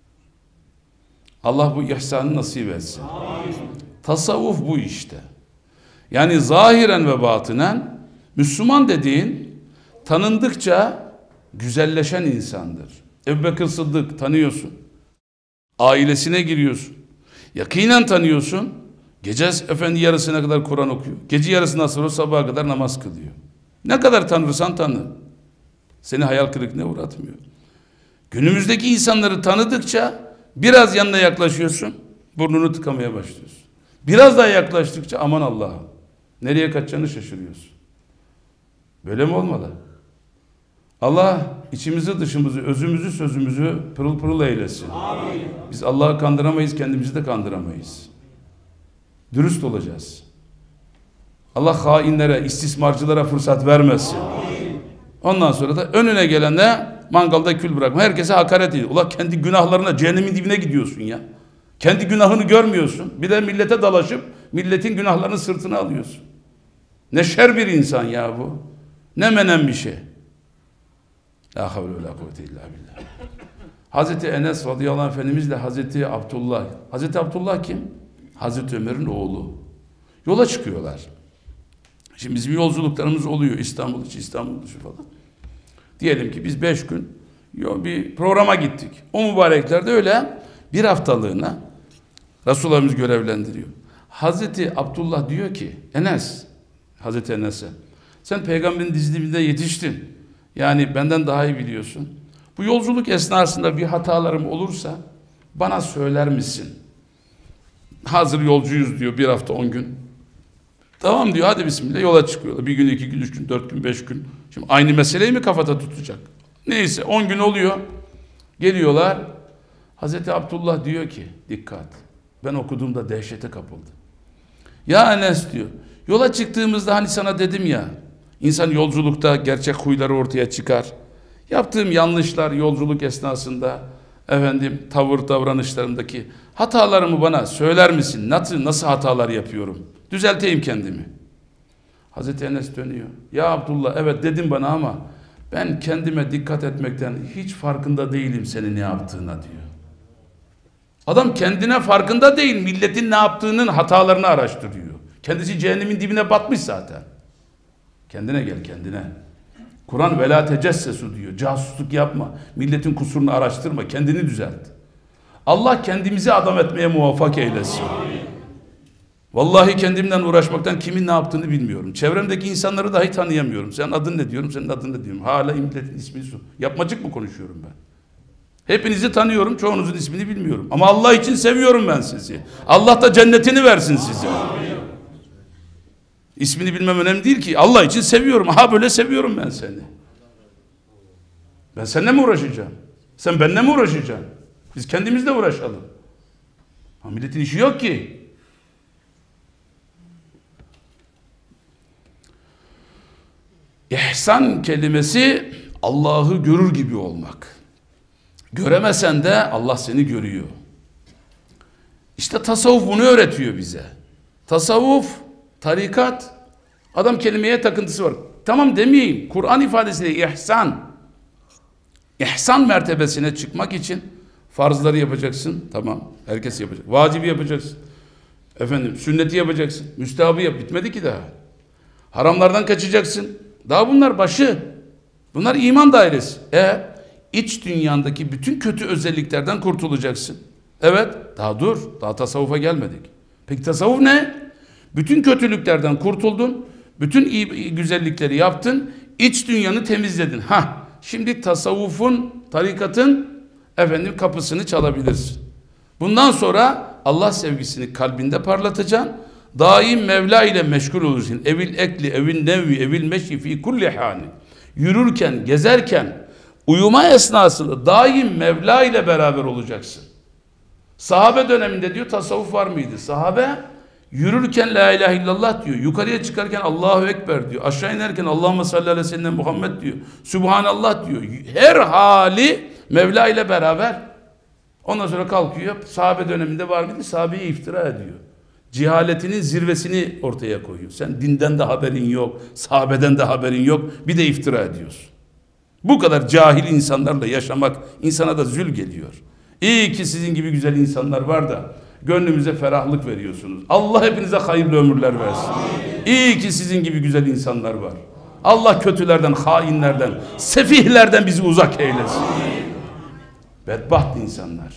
Allah bu ihsanı nasip etsin. Amin. Tasavvuf bu işte. Yani zahiren ve batinen Müslüman dediğin tanındıkça güzelleşen insandır. Ebubekir Sıddık tanıyorsun. Ailesine giriyorsun. Yakinen tanıyorsun. Gece yarısına kadar Kur'an okuyor. Gece yarısından sonra sabaha kadar namaz kılıyor. Ne kadar tanırsan tanı. Seni hayal kırıklığına uğratmıyor. Günümüzdeki insanları tanıdıkça biraz yanına yaklaşıyorsun. Burnunu tıkamaya başlıyorsun. Biraz daha yaklaştıkça aman Allah'ım. Nereye kaçacağını şaşırıyorsun. Böyle mi olmalı? Allah içimizi, dışımızı, özümüzü, sözümüzü pırıl pırıl eylesin. Amin. Biz Allah'ı kandıramayız, kendimizi de kandıramayız. Dürüst olacağız. Allah hainlere, istismarcılara fırsat vermesin. Amin. Ondan sonra da önüne gelene mangalda kül bırakma. Herkese hakaret ediyor. Ulan kendi günahlarına, cehennemin dibine gidiyorsun ya. Kendi günahını görmüyorsun. Bir de millete dalaşıp milletin günahlarını sırtına alıyorsun. Ne şer bir insan ya bu. Ne menen bir şey. La havle ve la kuvvete illa billah. Hazreti Enes radıyallahu anh Efendimizle Hazreti Abdullah. Hazreti Abdullah kim? Hazreti Ömer'in oğlu. Yola çıkıyorlar. Şimdi bizim yolculuklarımız oluyor. İstanbul içi, İstanbul dışı falan. Diyelim ki biz 5 gün bir programa gittik. O mübareklerde öyle bir haftalığına Resulullah'ımız görevlendiriyor. Hazreti Abdullah diyor ki Enes, Hazreti Enes'e sen peygamberin diziminde yetiştin. Yani benden daha iyi biliyorsun. Bu yolculuk esnasında bir hatalarım olursa bana söyler misin? Hazır yolcuyuz diyor, bir hafta 10 gün. Tamam diyor, hadi bismillah, yola çıkıyorlar. Bir gün, 2 gün, 3 gün, 4 gün, 5 gün. Şimdi aynı meseleyi mi kafada tutacak? Neyse 10 gün oluyor. Geliyorlar. Hazreti Abdullah diyor ki, dikkat. Ben okuduğumda dehşete kapıldım. Ya Enes diyor, yola çıktığımızda hani sana dedim ya, insan yolculukta gerçek huyları ortaya çıkar. Yaptığım yanlışlar yolculuk esnasında, tavır davranışlarımdaki hatalarımı bana söyler misin? Nasıl hatalar yapıyorum? Düzelteyim kendimi. Hazreti Enes dönüyor. Ya Abdullah, evet dedin bana ama ben kendime dikkat etmekten hiç farkında değilim senin ne yaptığına diyor. Adam kendine farkında değil, milletin ne yaptığının hatalarını araştırıyor. Kendisi cehennemin dibine batmış zaten. Kendine gel, kendine. Kur'an ve la tecessesu diyor. Casusluk yapma. Milletin kusurunu araştırma. Kendini düzelt. Allah kendimizi adam etmeye muvaffak eylesin. Vallahi kendimden uğraşmaktan kimin ne yaptığını bilmiyorum. Çevremdeki insanları dahi tanıyamıyorum. Senin adın ne diyorum, senin adın ne diyorum. Hala milletin ismini sor. Yapmacık mı konuşuyorum ben? Hepinizi tanıyorum, çoğunuzun ismini bilmiyorum. Ama Allah için seviyorum ben sizi. Allah da cennetini versin size. İsmini bilmem önemli değil ki. Allah için seviyorum. Ha böyle seviyorum ben seni. Ben seninle mi uğraşacağım? Sen benimle mi uğraşacaksın? Biz kendimizle uğraşalım. Ha, milletin işi yok ki. İhsan kelimesi Allah'ı görür gibi olmak. Göremesen de Allah seni görüyor. İşte tasavvuf bunu öğretiyor bize. Tasavvuf, tarikat, adam kelimeye takıntısı var. Tamam demeyeyim. Kur'an ifadesiyle ihsan. İhsan mertebesine çıkmak için farzları yapacaksın. Tamam. Herkes yapacak. Vacibi yapacaksın. Sünneti yapacaksın. Müstehabı yap. Bitmedi ki daha. Haramlardan kaçacaksın. Daha bunlar başı. Bunlar iman dairesi. İç dünyandaki bütün kötü özelliklerden kurtulacaksın. Evet. Daha dur. Daha tasavvufa gelmedik. Peki tasavvuf ne? Bütün kötülüklerden kurtuldun. Bütün iyi güzellikleri yaptın. İç dünyanı temizledin. Şimdi tasavvufun, tarikatın kapısını çalabilirsin. Bundan sonra Allah sevgisini kalbinde parlatacaksın. Daim Mevla ile meşgul olursun. Evil ekli, evil nevvi, evil meşi fi kulli hani. Yürürken, gezerken, uyuma esnasında daim Mevla ile beraber olacaksın. Sahabe döneminde diyor tasavvuf var mıydı? Sahabe yürürken la ilahe illallah diyor. Yukarıya çıkarken Allahu Ekber diyor. Aşağı inerken Allahümme salli aleyhi ve sellem Muhammed diyor. Sübhanallah diyor. Her hali Mevla ile beraber. Ondan sonra kalkıyor. Sahabe döneminde var mıydı? Sahabeye iftira ediyor. Cehaletinin zirvesini ortaya koyuyor. Sen dinden de haberin yok. Sahabeden de haberin yok. Bir de iftira ediyorsun. Bu kadar cahil insanlarla yaşamak insana da zül geliyor. İyi ki sizin gibi güzel insanlar var da gönlümüze ferahlık veriyorsunuz. Allah hepinize hayırlı ömürler versin. İyi ki sizin gibi güzel insanlar var. Allah kötülerden, hainlerden, sefihlerden bizi uzak eylesin. Bedbaht insanlar.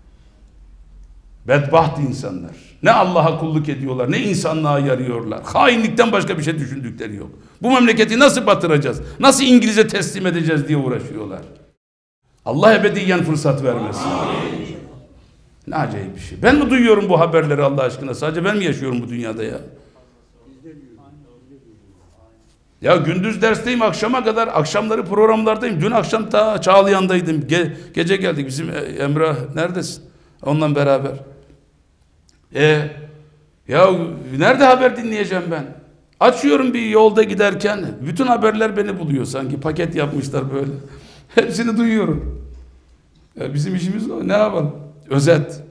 Bedbaht insanlar. Ne Allah'a kulluk ediyorlar, ne insanlığa yarıyorlar. Hainlikten başka bir şey düşündükleri yok. Bu memleketi nasıl batıracağız, nasıl İngiliz'e teslim edeceğiz diye uğraşıyorlar. Allah ebediyen fırsat vermesin. Ne acayip bir şey. Ben mi duyuyorum bu haberleri Allah aşkına? Sadece ben mi yaşıyorum bu dünyada ya? Ya gündüz dersteyim akşama kadar, akşamları programlardayım. Dün akşam ta Çağlayan'daydım. Gece geldik. Bizim Emrah neredesin? Onunla beraber. Ya nerede haber dinleyeceğim ben? Açıyorum bir yolda giderken bütün haberler beni buluyor. Sanki paket yapmışlar böyle. Hepsini duyuyorum. Ya bizim işimiz o. Ne yapalım? Özet.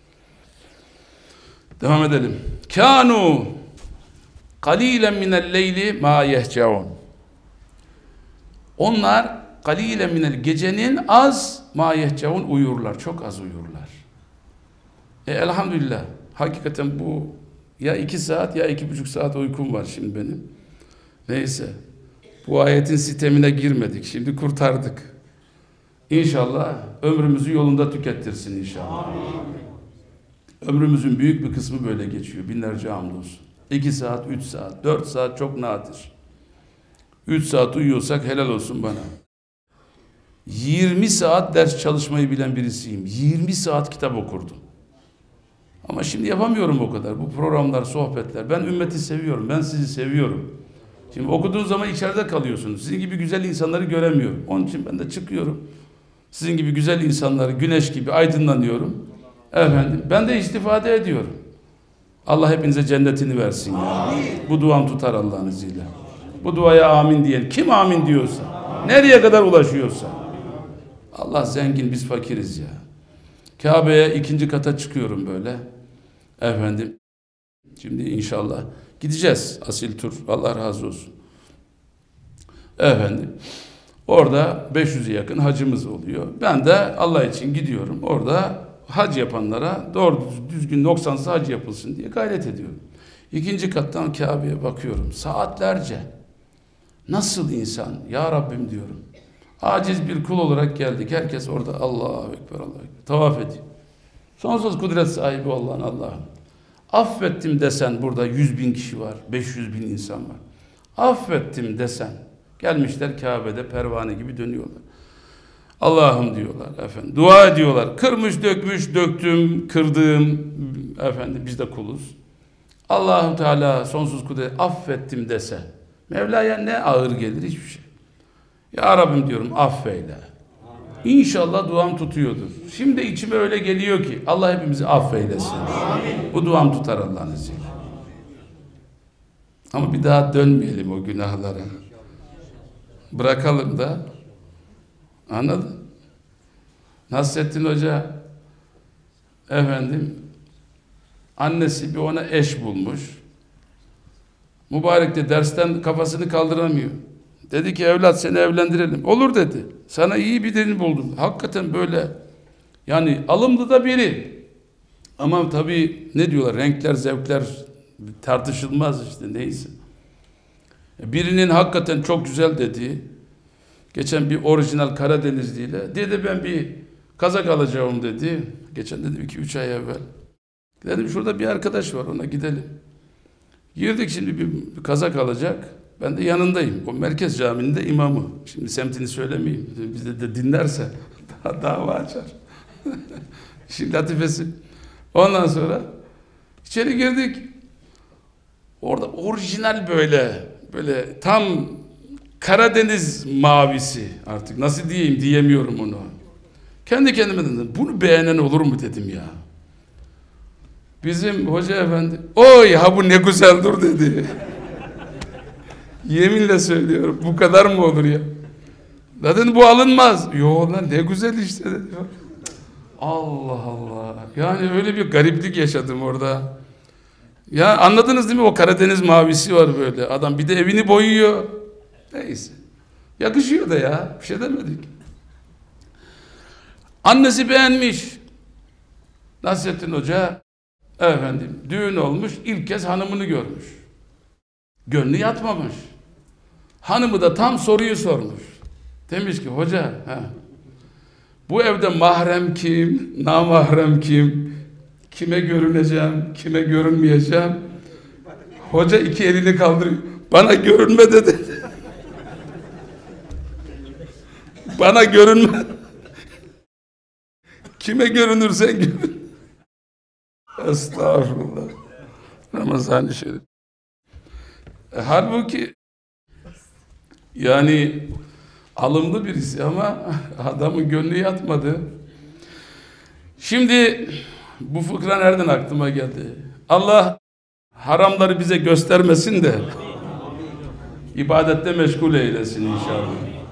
Devam edelim. Kanu kalilen minel leyli ma yehceun. Onlar kalilen minel gecenin az ma yehceun uyurlar. Çok az uyurlar. Elhamdülillah. Hakikaten bu ya 2 saat ya 2,5 saat uykum var şimdi benim. Neyse. Bu ayetin sitemine girmedik. Şimdi kurtardık. İnşallah ömrümüzü yolunda tükettirsin inşallah. Ömrümüzün büyük bir kısmı böyle geçiyor. Binlerce hamdolsun. 2 saat, 3 saat, 4 saat çok nadir. 3 saat uyuyorsak helal olsun bana. 20 saat ders çalışmayı bilen birisiyim. 20 saat kitap okurdum. Ama şimdi yapamıyorum o kadar. Bu programlar, sohbetler. Ben ümmeti seviyorum. Ben sizi seviyorum. Şimdi okuduğunuz zaman içeride kalıyorsunuz. Sizin gibi güzel insanları göremiyorum. Onun için ben de çıkıyorum. Sizin gibi güzel insanları güneş gibi aydınlanıyorum. Efendim, ben de istifade ediyorum. Allah hepinize cennetini versin ya. Amin. Bu duam tutar Allah'ın izniyle. Bu duaya amin diyelim. Kim amin diyorsa, nereye kadar ulaşıyorsa. Allah zengin, biz fakiriz ya. Kabe'ye 2. kata çıkıyorum böyle. Efendim, şimdi inşallah gideceğiz. Asil tur, Allah razı olsun. Efendim, orada 500'e yakın hacımız oluyor. Ben de Allah için gidiyorum. Orada hac yapanlara doğru düzgün noksansız hac yapılsın diye gayret ediyorum. 2. kattan Kabe'ye bakıyorum. Saatlerce. Nasıl insan? Ya Rabbim diyorum. Aciz bir kul olarak geldik. Herkes orada Allahu Ekber, Allahu Ekber. Tavaf ediyor. Sonsuz kudret sahibi olan Allah'ım. Affettim desen burada 100.000 kişi var. 500.000 insan var. Affettim desen. Gelmişler Kabe'de pervane gibi dönüyorlar. Allah'ım diyorlar efendim. Dua ediyorlar. Kırmış, dökmüş, döktüm, kırdım. Efendim biz de kuluz. Allahu Teala sonsuz kudret affettim dese. Mevla'ya ne ağır gelir? Hiçbir şey. Ya Rabbim diyorum affeyle. İnşallah duam tutuyordur. Şimdi içime öyle geliyor ki Allah hepimizi affeylesin. Amin. Bu duam tutar Allah'ın izniyle. Ama bir daha dönmeyelim o günahlara. Bırakalım da. Anladın? Nasrettin Hoca efendim annesi bir ona eş bulmuş. Mübarek de dersten kafasını kaldıramıyor. Dedi ki evlat seni evlendirelim. Olur dedi. Sana iyi birini buldum. Hakikaten böyle yani alımlı da biri. Ama tabii ne diyorlar renkler zevkler tartışılmaz işte neyse. Birinin hakikaten çok güzel dediği geçen bir orijinal Karadenizliyle dedi ben bir kazak alacağım dedi. Geçen dedim 2-3 ay evvel. Dedim şurada bir arkadaş var ona gidelim. Girdik şimdi bir kazak alacak. Ben de yanındayım. O merkez caminin de imamı. Şimdi semtini söylemeyeyim. Bizde de dinlerse dava açar. Şimdi latifesi. Ondan sonra içeri girdik. Orada orijinal böyle tam Karadeniz mavisi artık nasıl diyeyim diyemiyorum onu. Kendi kendime dedim bunu beğenen olur mu dedim ya. Bizim hoca efendi oy ha bu ne güzel dur dedi. Yeminle söylüyorum bu kadar mı olur ya? Zaten bu alınmaz. Yo lan ne güzel işte dedi. Allah Allah. Yani öyle bir gariplik yaşadım orada. Ya anladınız değil mi o Karadeniz mavisi var böyle. Adam bir de evini boyuyor. Neyse. Yakışıyor da ya. Bir şey demedik. Annesi beğenmiş. Nasrettin Hoca efendim düğün olmuş. İlk kez hanımını görmüş. Gönlü yatmamış. Hanımı da tam soruyu sormuş. Demiş ki hoca bu evde mahrem kim, namahrem kim, kime görüneceğim, kime görünmeyeceğim. Hoca 2 elini kaldırıyor. Bana görünme dedi. Bana görünme. Kime görünürsen görün. Estağfurullah. Ramazan-ı Şerif. Halbuki yani alımlı birisi ama adamın gönlü yatmadı. Şimdi bu fıkra nereden aklıma geldi? Allah haramları bize göstermesin de ibadette meşgul eylesin inşallah.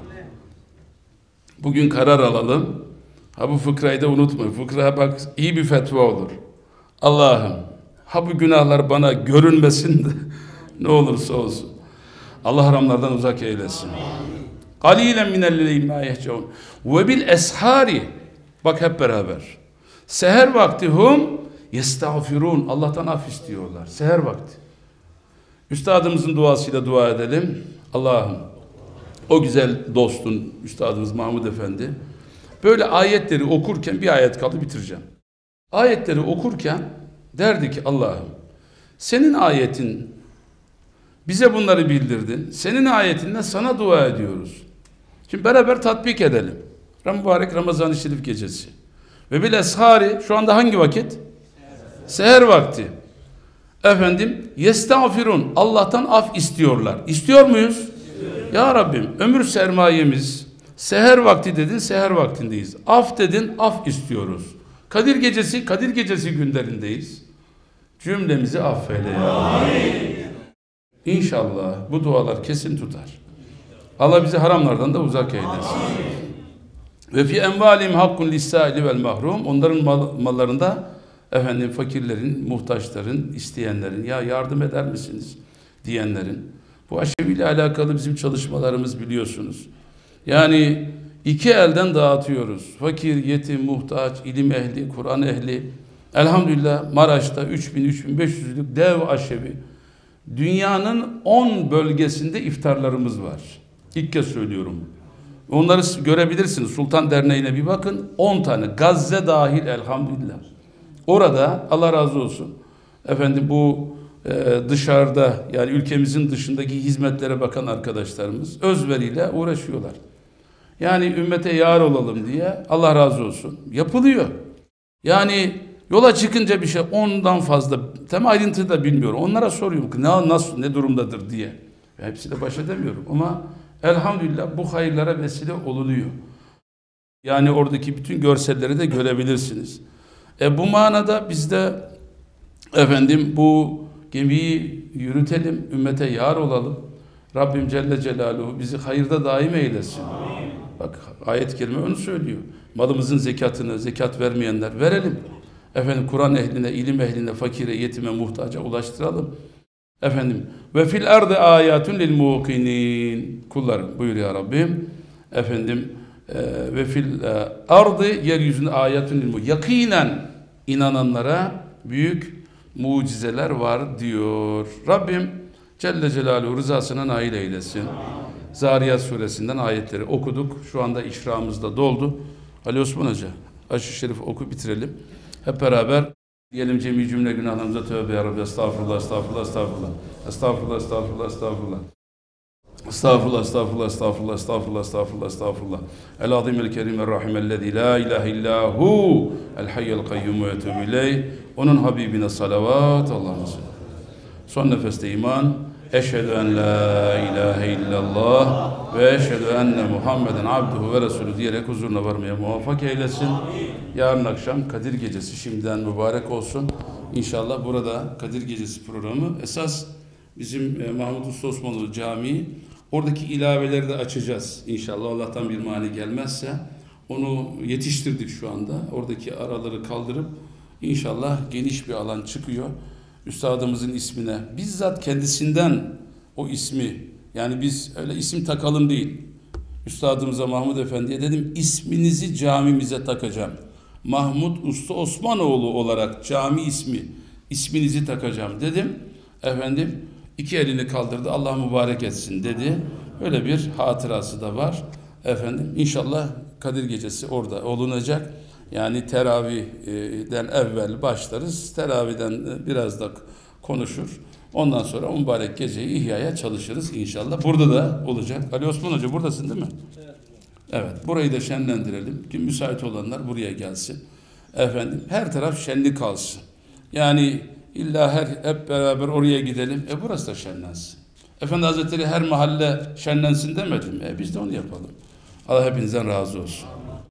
Bugün karar alalım. Bu fıkrayı da unutma. Fıkraya bak iyi bir fetva olur. Allah'ım bu günahlar bana görünmesin de ne olursa olsun. Allah haramlardan uzak eylesin. Qalilen minel-leyli ma yehcaun ve bil eshari bak hep beraber. Seher vakti hum yestağfirun. Allah'tan af istiyorlar. Seher vakti. Üstadımızın duasıyla dua edelim. Allah'ım o güzel dostun üstadımız Mahmud Efendi böyle ayetleri okurken bir ayet kaldı bitireceğim. Ayetleri okurken derdi ki Allah'ım senin ayetin bize bunları bildirdin. Senin ayetinle sana dua ediyoruz. Şimdi beraber tatbik edelim. Mübarek Ramazan-ı Şerif gecesi. Ve bil eshari şu anda hangi vakit? Seher vakti. Efendim, yestağfirun. Allah'tan af istiyorlar. İstiyor muyuz? Ya Rabbim, ömür sermayemiz, seher vakti dedin, seher vaktindeyiz. Af dedin, af istiyoruz. Kadir gecesi günlerindeyiz. Cümlemizi affeyle ya. Amin. İnşallah bu dualar kesin tutar. Allah bizi haramlardan da uzak eylesin. Ve fi envalim hakkun lis-sâili vel mahrum. Onların mallarında efendim fakirlerin, muhtaçların, isteyenlerin, ya yardım eder misiniz diyenlerin. Bu aşevi ile alakalı bizim çalışmalarımız biliyorsunuz. Yani iki elden dağıtıyoruz. Fakir, yetim, muhtaç, ilim ehli, Kur'an ehli. Elhamdülillah Maraş'ta 3000-3500'lük dev aşevi. Dünyanın 10 bölgesinde iftarlarımız var. İlk kez söylüyorum. Onları görebilirsiniz. Sultan Derneği'ne bir bakın. 10 tane. Gazze dahil elhamdülillah. Orada Allah razı olsun. Efendim bu dışarıda yani ülkemizin dışındaki hizmetlere bakan arkadaşlarımız özveriyle uğraşıyorlar. Yani ümmete yar olalım diye Allah razı olsun. Yapılıyor. Yani yola çıkınca bir şey ondan fazla tam ayrıntı da bilmiyorum. Onlara soruyorum ki nasıl ne durumdadır diye. Hepsiyle baş edemiyorum ama elhamdülillah bu hayırlara vesile olunuyor. Yani oradaki bütün görselleri de görebilirsiniz. Bu manada biz de efendim bu gemiyi yürütelim, ümmete yar olalım. Rabbim Celle Celaluhu bizi hayırda daim eylesin. Bak ayet-i kerime onu söylüyor. Malımızın zekatını, zekat vermeyenler verelim. Efendim Kur'an ehline, ilim ehline, fakire, yetime, muhtaca ulaştıralım. Efendim ve fil ardı ayatun lil muqinin. Kullarım buyur ya Rabbim. Efendim ve fil ardı yeryüzünde ayatun lil muqinin. Yakinen inananlara büyük mucizeler var diyor. Rabbim Celle Celaluhu rızasına nail eylesin. Zariyat suresinden ayetleri okuduk. Şu anda işrağımızda doldu. Ali Osman Hoca, aşı şerif oku bitirelim. Hep beraber diyelim cemi cümle günahlarımıza tövbe ya Rabbi. Estağfurullah, estağfurullah, estağfurullah. Estağfurullah, estağfurullah, estağfurullah. Estağfurullah, estağfurullah, estağfurullah, estağfurullah, estağfurullah, estağfurullah. El-azim el-kerim el-rahim ellezî la ilahe illâhu el-hayyel kayyum ve etûbü ileyh. Onun Habibine salavat. Allah'ın sallallahu. Son nefeste iman. Eşhedü en la ilahe illallah ve eşhedü enne Muhammeden abduhu ve resulü diyerek huzuruna varmaya muvaffak eylesin. Yarın akşam Kadir Gecesi şimdiden mübarek olsun. İnşallah burada Kadir Gecesi programı esas bizim Mahmud Usta Osmanoğlu Camii. Oradaki ilaveleri de açacağız. İnşallah Allah'tan bir mani gelmezse onu yetiştirdik şu anda. Oradaki araları kaldırıp inşallah geniş bir alan çıkıyor. Üstadımızın ismine bizzat kendisinden o ismi yani biz öyle isim takalım değil. Üstadımıza Mahmud Efendi'ye dedim isminizi camimize takacağım. Mahmud Usta Osmanoğlu olarak cami isminizi takacağım dedim. Efendim iki elini kaldırdı Allah mübarek etsin dedi. Öyle bir hatırası da var. Efendim inşallah Kadir Gecesi orada olunacak. Yani teravihden evvel başlarız. Teravihden biraz da konuşur. Ondan sonra o mübarek geceyi ihyaya çalışırız inşallah. Burada da olacak. Ali Osman Hoca buradasın değil mi? Evet. Evet. Burayı da şenlendirelim. Ki müsait olanlar buraya gelsin. Efendim her taraf şenlik kalsın. Yani illa hep beraber oraya gidelim. Burası da şenlensin. Efendi Hazretleri her mahalle şenlensin demedim. Biz de onu yapalım. Allah hepinizden razı olsun.